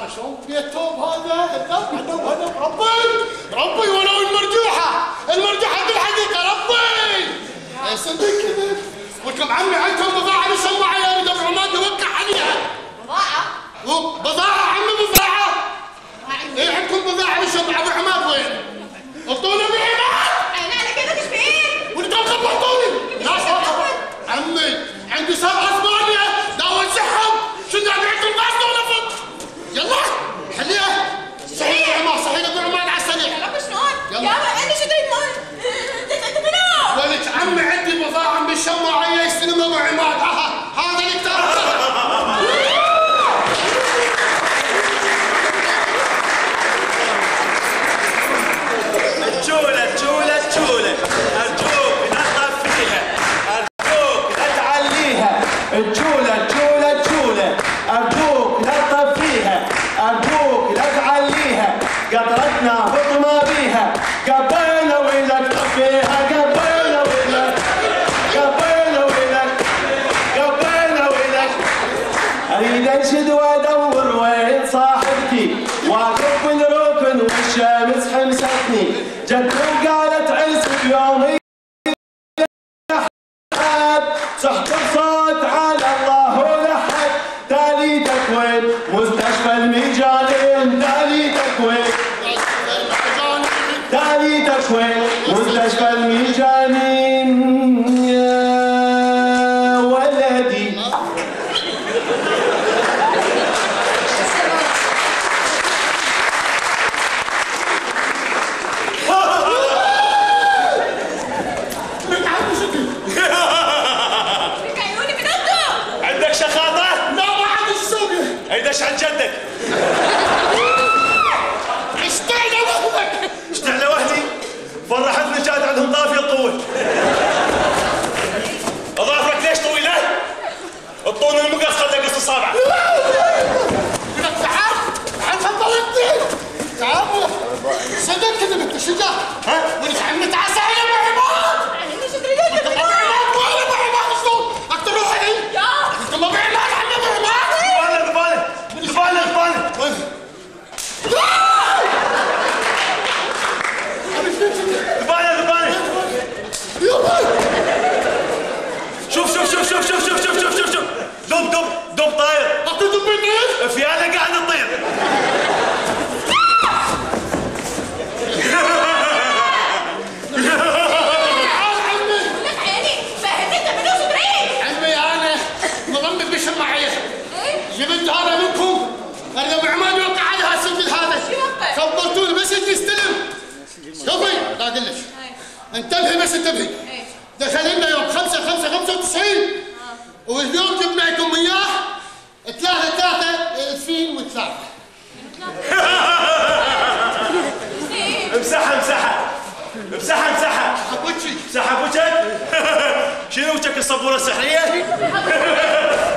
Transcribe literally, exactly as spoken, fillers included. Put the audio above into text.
هذا شلون الثوب هذا؟ الثوب هذا ربي ربي ولو المرجوحه المرجوحه بالحقيقه ربي صدق كذا. ولكم عمي عندهم بضاعه لسه معي انا قبل عماد يوقع عليها. بضاعه؟ بضاعه عمي بضاعه. ايه عندكم بضاعه لسه مع ابو عماد وين؟ اعطوني ابو عماد. انا على كذا مش بعيد. ولكم خبطوني. لا عمي عندي سبع اسبانيا داول سحب شنو عندكم قصد ولا فض؟ يلا حليها. صحيح يا عماد صحيح ابو عماد على السريع. يلا شلون؟ يلا عندي شو تريد تقنعه؟ ولك عمي عندي بضاعه من الشماعيه يستلم ابو عماد. هذا اللي اكتب. الجولة الجولة الجولة أرجوك لا تطفيها أرجوك لا تعليها. الجولة الجولة الجولة أرجوك لا تطفيها أرجوك لا تعليها. قطرتنا فطمة بيها قبيلة ويلك طفيها قبيلة ويلك قبيلة ويلك قبيلة ويلك. أريد أنشد وأدور وين صاحبتي واقف بالركن والشمس حمستني. جدو قالت عزك يومي لحد صحت بصوت على الله ولحد. تاليتك وين مستشفى المجانين تاليتك وين تاليتك وين مستشفى المجانين يا ولدي. عندك شخاطة؟ لا ما عاد السوق. ايدش عن جدك. اشتعل وهمك. اشتعل وهدي؟ فرحتني كانت عندهم طافية القوة. اظافرك ليش طويلة؟ الطول المقص خلى قص الصابع. تعال تعال تفضل انت. تعال صدق كذا انت شجاع. ها؟ ولك عمي تعال سهل ابو عماد. انا شو تريد ابو عماد وين ابو عماد شلون؟ اكتب روحي. يا ابو عماد عم ابو عماد. ذبالة ذبالة ذبالة ذبالة. ذبالة ذبالة. شوف شوف شوف شوف شوف شوف شوف شوف شوف شوف دب دب دب طاير. اكتب دب طير؟ فيانا قاعد تطير. عمي انا مضمك بالشماعيه. جبت هذا منكم اريد ابو عماد يوقع عليها السجل هذا. خبرتوني بس اللي يستلم. شوفي لا اقول لك انتبهي بس انتبهي. دخل لنا يوم خمسة خمسة خمسة وتسعين واليوم جبنا لكم اياه ثلاثة ثلاثة ألفين وثلاثة. امسحها امسحها امسحها امسحها. حبوتشي امسحها بوجهك. شنو وجهك الصبورة السحرية؟